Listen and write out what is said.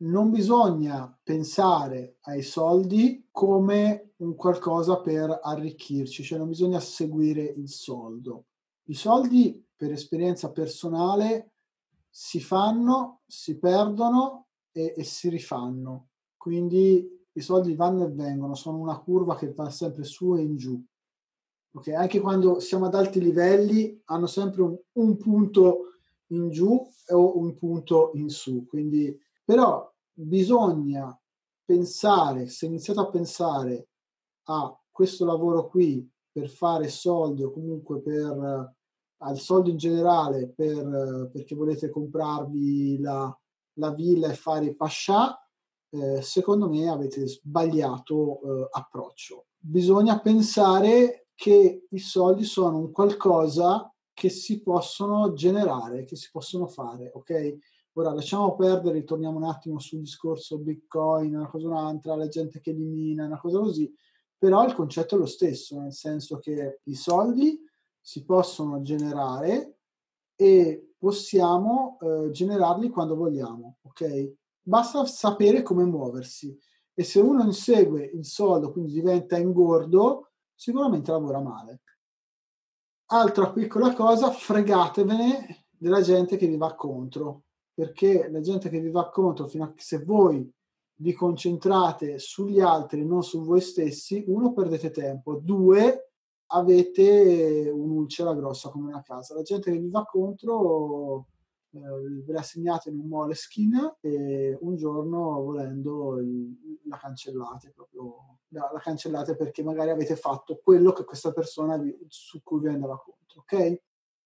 non bisogna pensare ai soldi come un qualcosa per arricchirci, cioè non bisogna seguire il soldo. I soldi, per esperienza personale, si fanno, si perdono e si rifanno. Quindi i soldi vanno e vengono, sono una curva che va sempre su e in giù. Okay, anche quando siamo ad alti livelli hanno sempre un punto in giù o un punto in su. Quindi però bisogna pensare, se iniziate a pensare a questo lavoro qui per fare soldi o comunque per al soldo in generale perché volete comprarvi la villa e fare i pascià, secondo me avete sbagliato, approccio. Bisogna pensare che i soldi sono un qualcosa che si possono generare, che si possono fare, okay? Ora lasciamo perdere, ritorniamo un attimo sul discorso Bitcoin, una cosa o un'altra, la gente che li mina, una cosa così, però il concetto è lo stesso, nel senso che i soldi si possono generare e possiamo, generarli quando vogliamo, okay? Basta sapere come muoversi e se uno insegue il soldo, quindi diventa ingordo, sicuramente lavora male. Altra piccola cosa, fregatevene della gente che vi va contro, perché la gente che vi va contro fino a che se voi vi concentrate sugli altri e non su voi stessi, 1 perdete tempo, 2 avete un'ulcera grossa come una casa. La gente che vi va contro, ve la segnate in un Moleskine e un giorno volendo la cancellate proprio, la cancellate perché magari avete fatto quello che questa persona su cui vi andava contro, ok?